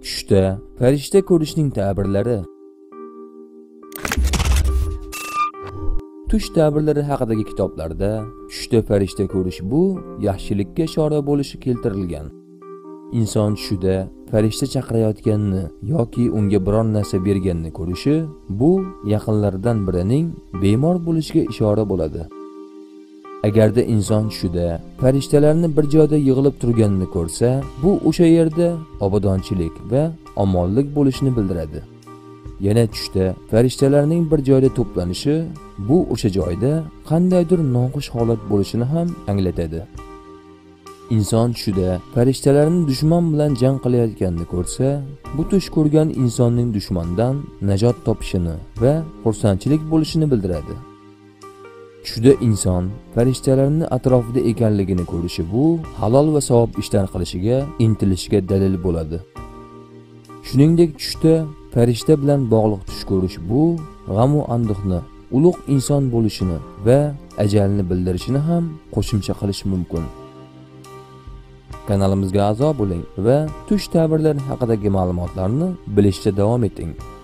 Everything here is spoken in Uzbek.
Tushda farishta ko'rishning ta'birlari. Tush ta'birlari haqidagi kitoblarda tushda farishta ko'rish bu yaxshilikka ishora bo'lishi keltirilgan. Inson tushida farishta chaqirayotganini yoki unga biror narsa berganini ko'rishi bu yaqinlaridan birining bemor bo'lishiga ishora bo'ladi. Agarda inson tushida farishtalarni bir joyda yig'ilib turganini ko'rsa, bu o'sha yerda obodonchilik va omonlik bo'lishini bildiradi. Yana tushda farishtalarning bir joyda to'planishi bu o'sha joyda qandaydir noxush holat bo'lishini ham anglatadi. Inson tushida farishtalarni dushman bilan jang qilayotganini ko'rsa, bu tush ko'rgan insonning dushmandan najot topishini va xursandchilik bo'lishini bildiradi. Tushda inson farishtalarning atrofida ekanligini ko'rishi bu halol va savob ishlar qilishiga intilishiga dalil bo'ladi. Shuningdek, tushda farishta bilan bog'liq tush ko'rish bu g'am va anduhni, ulug' inson bo'lishini va ajalni bildirishini ham qo'shimcha qilish mumkin. Kanalimizga a'zo bo'ling va tush ta'birlari haqidagi ma'lumotlarni bilishda davom eting.